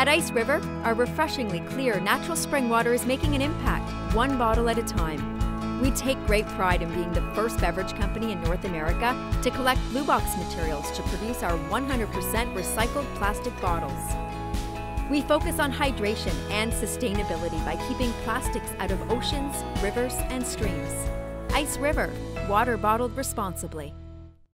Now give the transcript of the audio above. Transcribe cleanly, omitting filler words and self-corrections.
At Ice River, our refreshingly clear natural spring water is making an impact, one bottle at a time. We take great pride in being the first beverage company in North America to collect Blue Box materials to produce our 100% recycled plastic bottles. We focus on hydration and sustainability by keeping plastics out of oceans, rivers, and streams. Ice River, water bottled responsibly.